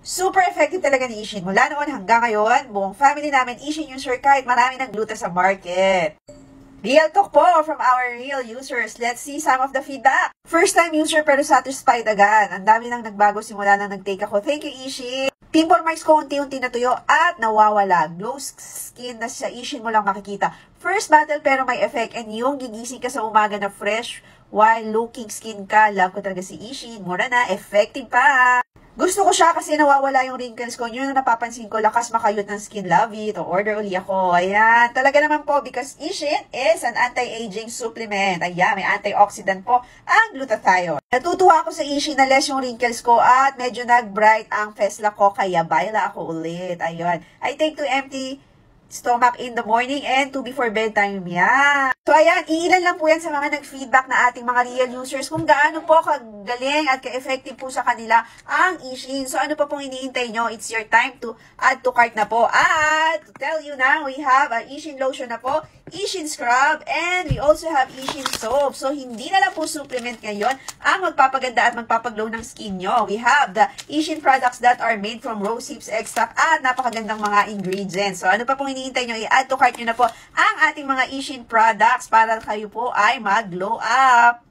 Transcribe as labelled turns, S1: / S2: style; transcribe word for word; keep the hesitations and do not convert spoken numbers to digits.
S1: Super effective talaga ni Ishin. Mula noon hanggang ngayon, buong family namin Ishin user kahit marami ng gluta sa market. Real talk po from our real users. Let's see some of the feedback. First time user pero satisfied agad. Ang dami nang nagbago simula nang nag-take ako. Thank you, Ishin. Pimple marks ko unti-unti natuyo at nawawala. Glow skin na sa Ishin mo lang makikita. First battle pero may effect, and yung gigising ka sa umaga na fresh while looking skin ka. Love ko talaga si Ishin. Mura na, effective pa. Gusto ko siya kasi nawawala yung wrinkles ko. Yun ang napapansin ko, lakas makayot ng skin. Love it. O order uli ako. Ayan. Talaga naman po because Ishin is an anti-aging supplement. Ayan. May antioxidant po ang glutathione. Natutuwa ako sa Ishin na less yung wrinkles ko at medyo nag-bright ang fesla ko. Kaya baila ako ulit. Ayun. I take two empty stomach in the morning and two before bedtime. Yeah. So, ayan, iilan lang po yan sa mga nag-feedback na ating mga real users kung gaano po kagaling at ka-effective po sa kanila ang Ishin. So, ano pa pong iniintay nyo? It's your time to add to cart na po. At, to tell you now, we have a Ishin lotion na po, Ishin scrub, and we also have Ishin soap. So, hindi na lang po supplement ngayon ang magpapaganda at magpapaglow ng skin nyo. We have the Ishin products that are made from rose hips extract at napakagandang mga ingredients. So, ano pa pong iniintay nyo? I-add to cart nyo na po ang ating mga Ishin products para kayo po ay mag-glow up.